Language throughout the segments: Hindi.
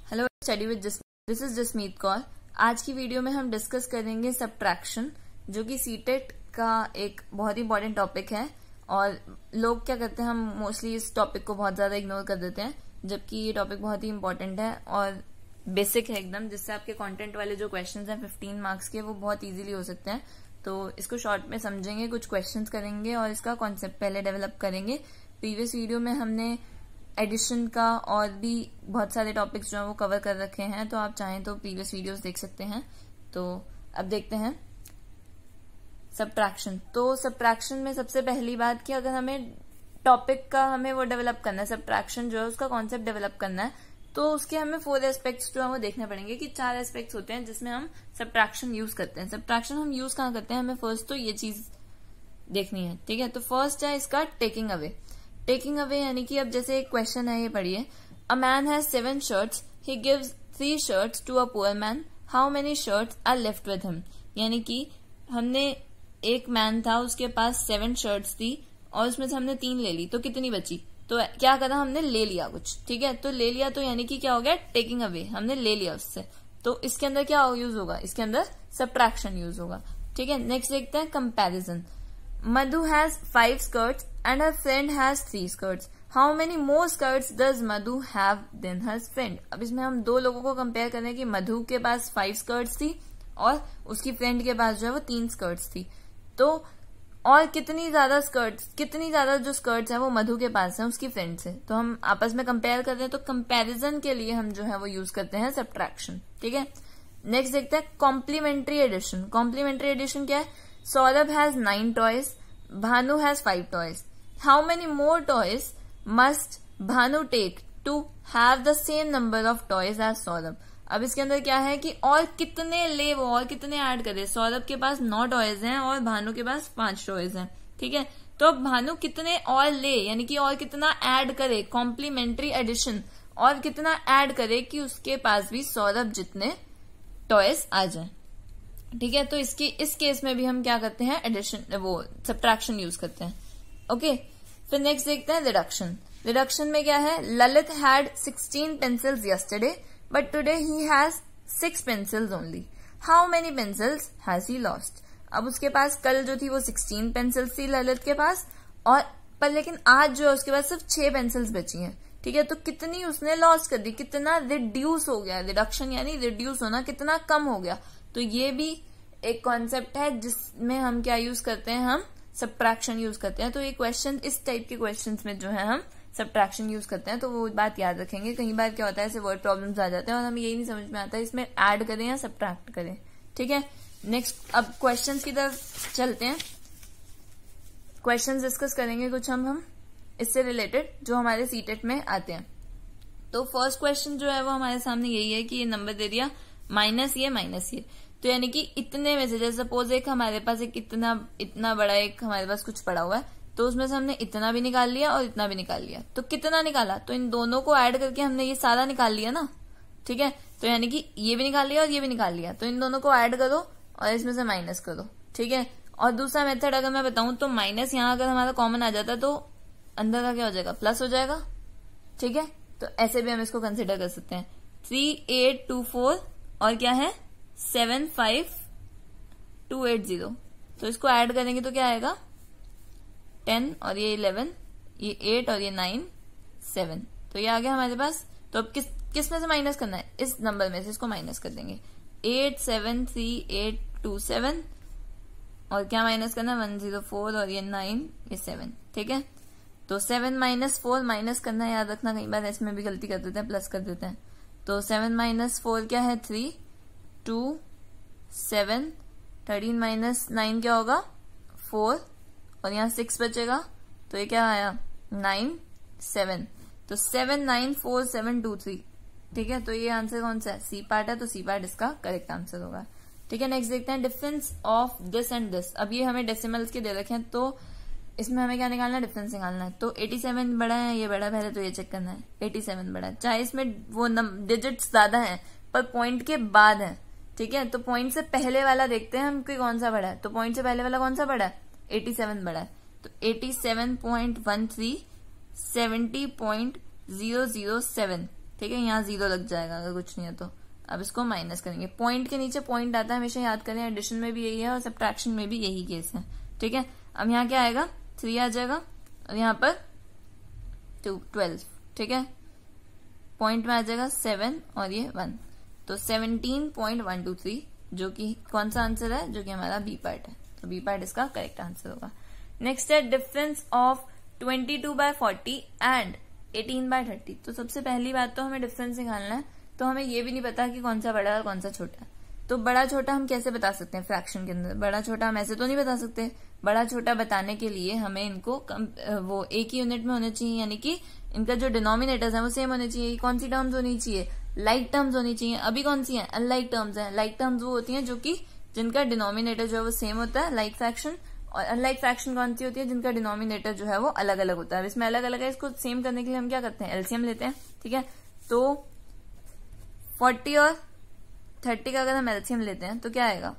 Hello study with this is Jasmeet Kaur. आज की वीडियो में हम डिस्कस करेंगे सब्ट्रैक्शन, जो कि सीटेट का एक बहुत ही इंपॉर्टेंट टॉपिक है। और लोग क्या करते हैं, हम मोस्टली इस टॉपिक को बहुत ज्यादा इग्नोर कर देते हैं, जबकि ये टॉपिक बहुत ही इंपॉर्टेंट है और बेसिक है एकदम, जिससे आपके कंटेंट वाले जो क्वेश्चंस हैं 15 मार्क्स के, वो बहुत इजीली हो सकते हैं। तो इसको शॉर्ट में समझेंगे, कुछ क्वेश्चंस करेंगे और इसका कॉन्सेप्ट पहले डेवलप करेंगे। प्रीवियस वीडियो में हमने एडिशन का और भी बहुत सारे टॉपिक्स जो है वो कवर कर रखे हैं, तो आप चाहें तो प्रीवियस वीडियोस देख सकते हैं। तो अब देखते हैं सब्ट्रैक्शन। तो सब्ट्रैक्शन में सबसे पहली बात कि अगर हमें टॉपिक का हमें वो डेवलप करना है, सब्ट्रैक्शन जो है उसका कॉन्सेप्ट डेवलप करना है, तो उसके हमें 4 एस्पेक्ट्स जो है वो देखने पड़ेंगे कि 4 एस्पेक्ट्स होते हैं जिसमें हम सब्ट्रैक्शन यूज करते हैं। सब्ट्रैक्शन हम यूज कहाँ करते हैं, हमें फर्स्ट तो ये चीज देखनी है, ठीक है। तो फर्स्ट है इसका टेकिंग अवे। टेकिंग अवे यानी कि अब जैसे एक क्वेश्चन है, ये पढ़िए। A man has 7 shirts, he gives 3 shirts to a poor man, how many shirts are left with him. यानी कि हमने एक मैन था, उसके पास 7 शर्ट्स थी और उसमें से हमने 3 ले ली, तो कितनी बची। तो क्या करा, हमने ले लिया कुछ, ठीक है। तो ले लिया तो यानी कि क्या हो गया, टेकिंग अवे, हमने ले लिया उससे। तो इसके अंदर क्या यूज होगा, इसके अंदर सब्ट्रैक्शन यूज होगा, ठीक है। नेक्स्ट देखते हैं comparison. Madhu has 5 skirts and her friend has 3 skirts. How many more skirts does Madhu have than her friend? अब इसमें हम दो लोगों को कंपेयर करें कि मधु के पास 5 skirts थी और उसकी फ्रेंड के पास जो है वो 3 skirts थी। तो और कितनी ज्यादा जो skirts है वो मधु के पास है उसकी फ्रेंड से। तो हम आपस में कंपेयर कर रहे हैं, तो कंपेरिजन के लिए हम जो है वो यूज करते हैं सब्ट्रैक्शन, ठीक है। नेक्स्ट देखते हैं कॉम्प्लीमेंट्री एडिशन। कॉम्प्लीमेंट्री एडिशन क्या है, Saurabh has 9 toys, Bhanu has 5 toys. How many more toys must Bhanu take to have the same number of toys as Saurabh? अब इसके अंदर क्या है कि और कितने ले वो, और कितने ऐड करे। सौरभ के पास 9 टॉयज हैं और भानु के पास 5 टॉयज हैं, ठीक है। तो अब भानु कितने और ले, यानी कि और कितना ऐड करे, कॉम्प्लीमेंट्री एडिशन, और कितना ऐड करे कि उसके पास भी सौरभ जितने टॉयज आ जाए, ठीक है। तो इस केस में भी हम क्या करते हैं, एडिशन, वो सब्ट्रैक्शन यूज करते हैं, ओके। फिर नेक्स्ट देखते हैं रिडक्शन। रिडक्शन में क्या है, Lalit had 16 pencils yesterday but today he has 6 pencils only, how many pencils has he lost. अब उसके पास कल जो थी वो 16 पेंसिल्स थी ललित के पास, और पर लेकिन आज जो है उसके पास सिर्फ 6 पेंसिल्स बची हैं, ठीक है। तो कितनी उसने लॉस कर दी, कितना रिड्यूस हो गया। रिडक्शन यानी रिड्यूस होना, कितना कम हो गया। तो ये भी एक कॉन्सेप्ट है जिसमें हम क्या यूज करते हैं, हम सब्ट्रैक्शन यूज करते हैं। तो ये क्वेश्चन, इस टाइप के क्वेश्चंस में जो है हम सब्ट्रैक्शन यूज करते हैं, तो वो बात याद रखेंगे। कई बार क्या होता है, ऐसे वर्ड प्रॉब्लम्स आ जाते हैं और हमें यही नहीं समझ में आता है इसमें ऐड करें या सब्ट्रैक्ट करें, ठीक है। नेक्स्ट अब क्वेश्चंस की तरफ चलते हैं। क्वेश्चंस डिस्कस करेंगे कुछ हम इससे रिलेटेड जो हमारे सीटेट में आते हैं। तो फर्स्ट क्वेश्चन जो है वो हमारे सामने यही है कि ये नंबर दे दिया माइनस ये, तो यानी कि इतने में से, जैसे सपोज एक हमारे पास एक इतना बड़ा एक हमारे पास कुछ पड़ा हुआ है, तो उसमें से हमने इतना भी निकाल लिया और इतना भी निकाल लिया। तो कितना निकाला, तो इन दोनों को ऐड करके हमने ये सारा निकाल लिया ना, ठीक है। तो यानी कि ये भी निकाल लिया और ये भी निकाल लिया, तो इन दोनों को ऐड करो और इसमें से माइनस करो, ठीक है। और दूसरा मेथड अगर मैं बताऊं तो माइनस यहाँ अगर हमारा कॉमन आ जाता तो अंदर का क्या हो जाएगा, प्लस हो जाएगा, ठीक है। तो ऐसे भी हम इसको कंसिडर कर सकते हैं। 3, 8, 2, 4 और क्या है 7, 5, 2, 8, 0। तो इसको ऐड करेंगे तो क्या आएगा 10 और ये 11, ये 8 और ये 9, 7। तो ये आ गया हमारे पास। तो अब किस में से माइनस करना है, इस नंबर में से इसको माइनस कर देंगे। 8, 7, 3, 8, 2, 7 और क्या माइनस करना है 104 और ये 9, ये 7, ठीक है। तो 7 - 4 माइनस करना है, याद रखना, कई बार इसमें भी गलती कर देते हैं, प्लस कर देते हैं। तो 7 - 4 क्या है 3, 2, 7, 13 - 9 क्या होगा 4 और यहाँ 6 बचेगा, तो ये क्या आया 9, 7। तो 7, 9, 4, 7, 2, 3, ठीक है। तो ये आंसर कौन सा है, सी पार्ट है, तो सी पार्ट इसका करेक्ट आंसर होगा, ठीक है। नेक्स्ट देखते हैं difference of this and this. अब ये हमें डेसिमल्स के दे रखे हैं, तो इसमें हमें क्या निकालना है, डिफरेंस निकालना है। तो 87 बड़ा है, ये बड़ा, पहले तो ये चेक करना है 87 बड़ा है, चाहे इसमें वो डिजिट्स ज्यादा है पर पॉइंट के बाद है, ठीक है। तो पॉइंट से पहले वाला देखते हैं हम कि कौन सा बड़ा है। तो पॉइंट से पहले वाला कौन सा बड़ा है, 87 बड़ा है। तो 87.13, 70.007, ठीक है, यहाँ 0 लग जाएगा अगर कुछ नहीं है तो। अब इसको माइनस करेंगे, पॉइंट के नीचे पॉइंट आता है, हमेशा याद करें, एडिशन में भी यही है और सब्ट्रैक्शन में भी यही केस है। ठीक है, अब यहाँ क्या आएगा, 3 आ जाएगा और यहाँ पर 12। ठीक है, पॉइंट में आ जाएगा 7 और ये 1, तो 17.123 जो कि कौन सा आंसर है, जो कि हमारा बी पार्ट है। तो बी पार्ट इसका करेक्ट आंसर होगा। नेक्स्ट है डिफरेंस ऑफ 22/40 एंड 18/30। तो सबसे पहली बात तो हमें डिफरेंस निकालना है, तो हमें ये भी नहीं पता कि कौन सा बड़ा है और कौन सा छोटा है। तो बड़ा छोटा हम कैसे बता सकते हैं फ्रैक्शन के अंदर, बड़ा छोटा हम ऐसे तो नहीं बता सकते। बड़ा छोटा बताने के लिए हमें इनको वो एक ही यूनिट में होने चाहिए, यानी कि इनका जो डिनोमिनेटर्स है वो सेम होने चाहिए। कौन सी टर्म्स होनी चाहिए, लाइक टर्म्स होनी चाहिए। अभी कौन सी है, अनलाइक टर्म्स है। लाइक टर्म्स वो होती हैं जो कि जिनका डिनोमिनेटर जो है वो सेम होता है, लाइक फ्रैक्शन। और अनलाइक फ्रैक्शन कौन सी होती है, जिनका डिनोमिनेटर जो है वो अलग अलग होता है। इसमें अलग अलग है, इसको सेम करने के लिए हम क्या करते हैं, एलसीएम लेते हैं। ठीक है, तो 40 और 30 का अगर हम एलसीएम लेते हैं तो क्या आएगा,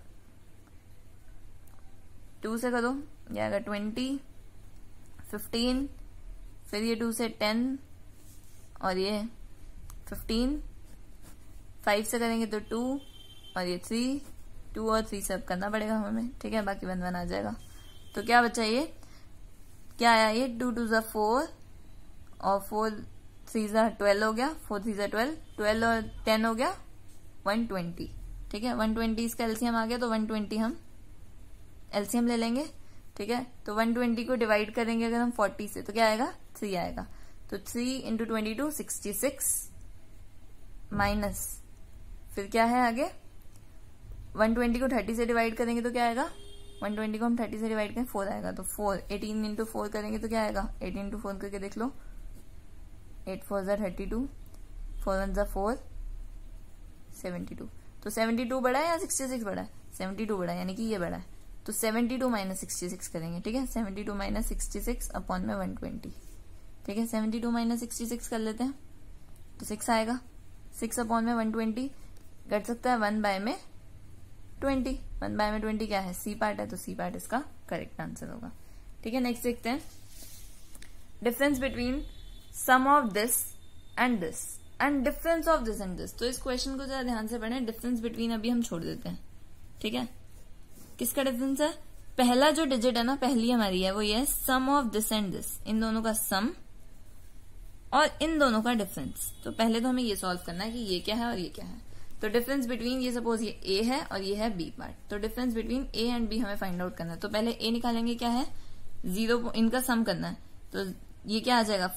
2 से करो, ये आएगा 20, 15, फिर ये 2 से 10 और ये 15, 5 से करेंगे तो 2 और ये 3, 2 और 3 से अब करना पड़ेगा हमें। ठीक है, बाकी 1 1 आ जाएगा। तो क्या बचा, ये क्या आया, ये 2 2 जा 4 और 4 3 जा 12 हो गया, 4 3 जा 12, 12 और 10 हो गया 120। ठीक है, 120 इसका एलसीएम आ गया, तो 120 हम एलसीएम ले लेंगे। ठीक है, तो 120 को डिवाइड करेंगे अगर हम 40 से तो क्या आएगा, 3 आएगा। तो 3 × 22 66 माइनस, फिर क्या है आगे, 120 को 30 से डिवाइड करेंगे तो क्या आएगा, 120 को हम 30 से डिवाइड करें 4 आएगा, तो 4, 18 × 4 करेंगे तो क्या आएगा, 18 × 4 करके देख लो, 8 4 जा 32, 4 1 जा 4, 72। तो 72 बड़ा है या 66 बड़ा है, 72 बड़ा है, यानी कि ये बड़ा है। तो 72 माइनस 66 करेंगे। ठीक है, 72 माइनस 66 अपॉन में 120। ठीक है, 72 माइनस 66 कर लेते हैं तो 6 आएगा, 6 अपॉन में 120 कट सकता है 1 बाय में 20, 1 बाय में 20 क्या है, सी पार्ट है, तो सी पार्ट इसका करेक्ट आंसर होगा। ठीक है, नेक्स्ट देखते हैं, difference between sum of this and this and difference of this and this. तो इस क्वेश्चन को जरा ध्यान से पढ़ें। डिफरेंस बिटवीन अभी हम छोड़ देते हैं। ठीक है, किसका डिफरेंस है, पहला जो डिजिट है ना, पहली हमारी है वो ये है sum of this and this, इन दोनों का सम और इन दोनों का डिफरेंस। तो पहले तो हमें ये सॉल्व करना है कि ये क्या है और ये क्या है। तो डिफरेंस बिटवीन, ये सपोज ये ए है और ये है बी पार्ट, तो difference between A and B हमें फाइंड आउट करना है। तो पहले ए निकालेंगे, क्या है 0, इनका सम करना है। तो ये क्या आ जाएगा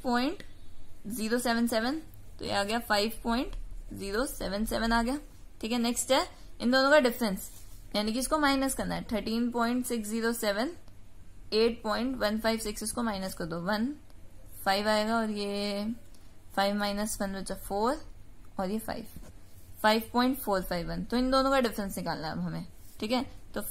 5.077, तो ये आ गया 5.077 आ गया। ठीक है, नेक्स्ट है इन दोनों का डिफरेंस, यानी कि इसको माइनस करना है। 13.607, 8.156, इसको माइनस कर दो, 1 5 आएगा और ये 5 माइनस 1 बचा 4 और ये 5.451। तो इन दोनों का डिफरेंस निकालना है अब हमें। ठीक है, तो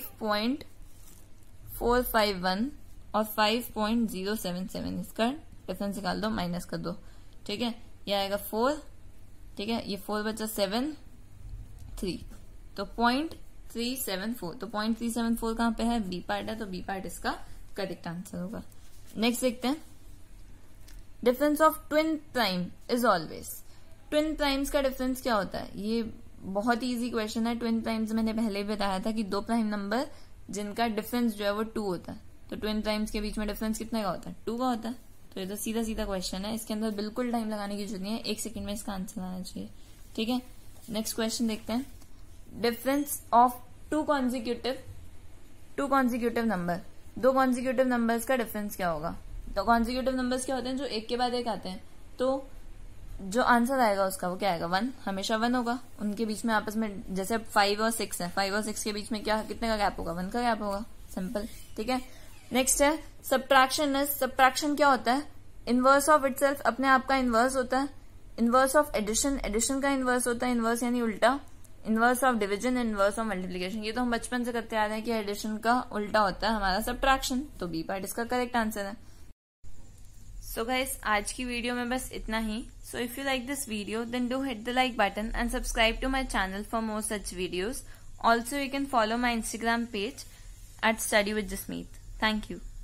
5.451 और 5.077 इसका डिफरेंस निकाल दो, माइनस कर दो। ठीक है, ये आएगा 4। ठीक है, ये 4 बचा 7 3, तो 0.374। तो 0.374 कहां पे है, बी पार्ट है, तो बी पार्ट इसका करेक्ट आंसर होगा। नेक्स्ट देखते हैं, difference of twin prime is always. Twin primes का डिफरेंस क्या होता है, ये बहुत ही इजी क्वेश्चन है। ट्विन प्राइम्स मैंने पहले भी बताया था कि 2 प्राइम नंबर जिनका डिफरेंस जो है वो 2 होता है। तो ट्विन प्राइम्स के बीच में डिफरेंस कितने का होता है, 2 का होता है। तो ये तो सीधा सीधा क्वेश्चन है, इसके अंदर बिल्कुल टाइम लगाने की जरूरत नहीं है, 1 सेकंड में इसका आंसर आना चाहिए। ठीक है, नेक्स्ट क्वेश्चन देखते हैं, difference of 2 consecutive number. 2 consecutive numbers का डिफरेंस क्या होगा। तो कॉन्जिक्यूटिव नंबर्स क्या होते हैं, जो एक के बाद एक आते हैं। तो जो आंसर आएगा उसका वो क्या आएगा, 1, हमेशा 1 होगा। उनके बीच में आपस में जैसे 5 और 6 है, 5 और 6 के बीच में क्या कितने का गैप होगा, 1 का गैप होगा, सिंपल। ठीक है, नेक्स्ट है सब्ट्रैक्शन। सब्ट्रैक्शन क्या होता है, इनवर्स ऑफ इटसेल्फ, अपने आप का इनवर्स होता है। इनवर्स ऑफ एडिशन, एडिशन का इनवर्स होता है, इनवर्स यानी उल्टा। Inverse of division, inverse of multiplication, ये तो हम बचपन से करते आ रहे हैं कि एडिशन का उल्टा होता है हमारा सब्ट्रैक्शन। तो बी पार्ट इसका करेक्ट आंसर है। सो गाइस, आज की वीडियो में बस इतना ही। So if you like this video then do hit the like button and subscribe to my channel for more such videos. Also you can follow my Instagram page at Study with Jasmeet. Thank you.